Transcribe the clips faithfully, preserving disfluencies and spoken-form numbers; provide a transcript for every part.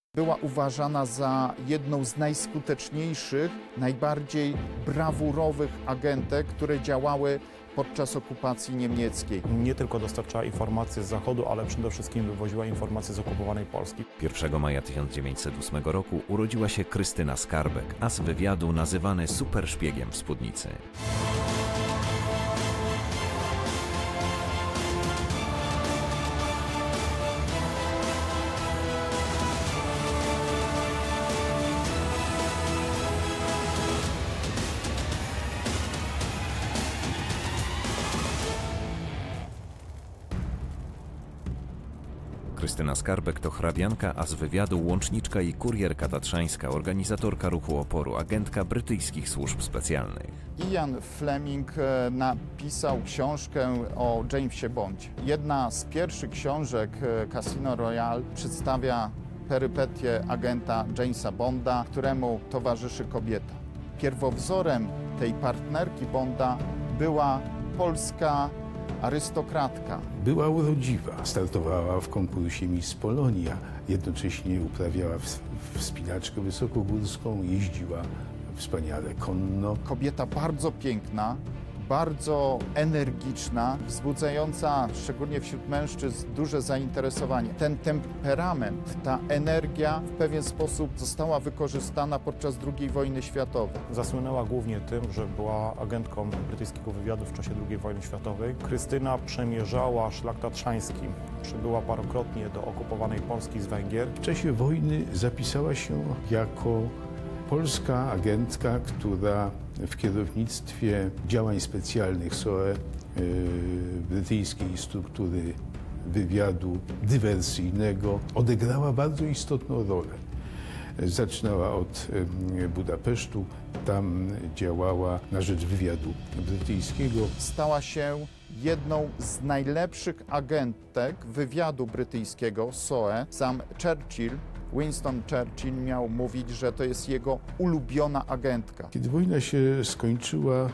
Była uważana za jedną z najskuteczniejszych, najbardziej brawurowych agentek, które działały podczas okupacji niemieckiej. Nie tylko dostarczała informacje z Zachodu, ale przede wszystkim wywoziła informacje z okupowanej Polski. pierwszego maja tysiąc dziewięćset ósmego roku urodziła się Krystyna Skarbek, as wywiadu nazywany superszpiegiem w spódnicy. Krystyna Skarbek to hrabianka, as wywiadu, łączniczka i kurierka tatrzańska, organizatorka ruchu oporu, agentka brytyjskich służb specjalnych. Ian Fleming napisał książkę o Jamesie Bondzie. Jedna z pierwszych książek, Casino Royale, przedstawia perypetie agenta Jamesa Bonda, któremu towarzyszy kobieta. Pierwowzorem tej partnerki Bonda była polska arystokratka. Była urodziwa, startowała w konkursie Miss Polonia, jednocześnie uprawiała wspinaczkę wysokogórską, jeździła wspaniale konno. Kobieta bardzo piękna, bardzo energiczna, wzbudzająca szczególnie wśród mężczyzn duże zainteresowanie. Ten temperament, ta energia w pewien sposób została wykorzystana podczas drugiej wojny światowej. Zasłynęła głównie tym, że była agentką brytyjskiego wywiadu w czasie drugiej wojny światowej. Krystyna przemierzała szlak tatrzański. Przybyła parokrotnie do okupowanej Polski z Węgier. W czasie wojny zapisała się jako polska agentka, która w kierownictwie działań specjalnych S O E, yy, brytyjskiej struktury wywiadu dywersyjnego, odegrała bardzo istotną rolę. Zaczynała od yy, Budapesztu, tam działała na rzecz wywiadu brytyjskiego. Stała się jedną z najlepszych agentek wywiadu brytyjskiego S O E. Sam Churchill, Winston Churchill miał mówić, że to jest jego ulubiona agentka. Kiedy wojna się skończyła, e,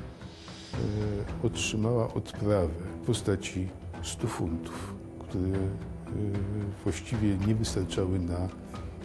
otrzymała odprawę w postaci stu funtów, które e, właściwie nie wystarczały na m,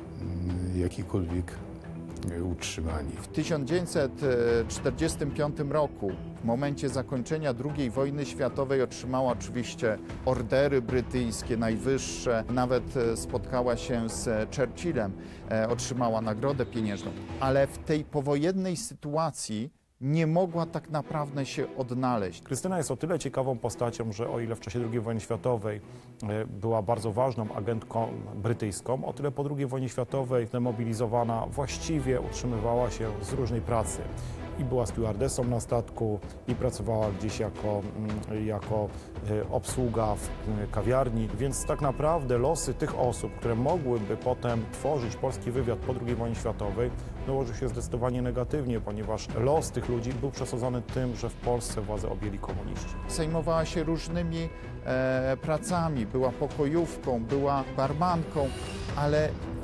jakiekolwiek e, utrzymanie. W tysiąc dziewięćset czterdziestym piątym roku, w momencie zakończenia drugiej wojny światowej, otrzymała oczywiście ordery brytyjskie, najwyższe. Nawet spotkała się z Churchillem, otrzymała nagrodę pieniężną. Ale w tej powojennej sytuacji nie mogła tak naprawdę się odnaleźć. Krystyna jest o tyle ciekawą postacią, że o ile w czasie drugiej wojny światowej była bardzo ważną agentką brytyjską, o tyle po drugiej wojnie światowej demobilizowana właściwie utrzymywała się z różnej pracy. I była stewardessą na statku, i pracowała gdzieś jako, jako obsługa w kawiarni. Więc tak naprawdę losy tych osób, które mogłyby potem tworzyć polski wywiad po drugiej wojnie światowej, dołożył się zdecydowanie negatywnie, ponieważ los tych ludzi był przesadzony tym, że w Polsce władzę objęli komuniści. Zajmowała się różnymi e, pracami, była pokojówką, była barmanką, ale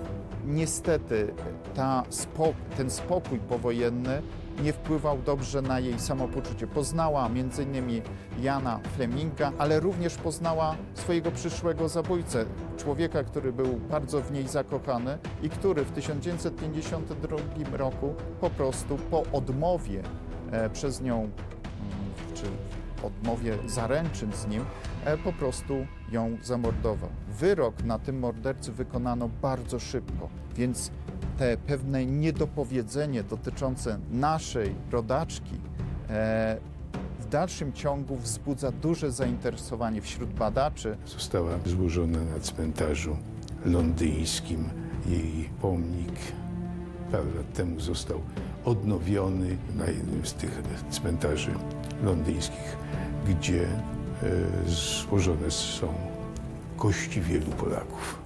niestety ta spok ten spokój powojenny nie wpływał dobrze na jej samopoczucie. Poznała między innymi Iana Fleminga, ale również poznała swojego przyszłego zabójcę, człowieka, który był bardzo w niej zakochany i który w tysiąc dziewięćset pięćdziesiątym drugim roku po prostu po odmowie e, przez nią, czy odmowie zaręczyn z nim, e, po prostu ją zamordował. Wyrok na tym mordercy wykonano bardzo szybko, więc te pewne niedopowiedzenie dotyczące naszej rodaczki e, w dalszym ciągu wzbudza duże zainteresowanie wśród badaczy. Została złożona na cmentarzu londyńskim. Jej pomnik parę lat temu został odnowiony na jednym z tych cmentarzy londyńskich, gdzie e, złożone są kości wielu Polaków.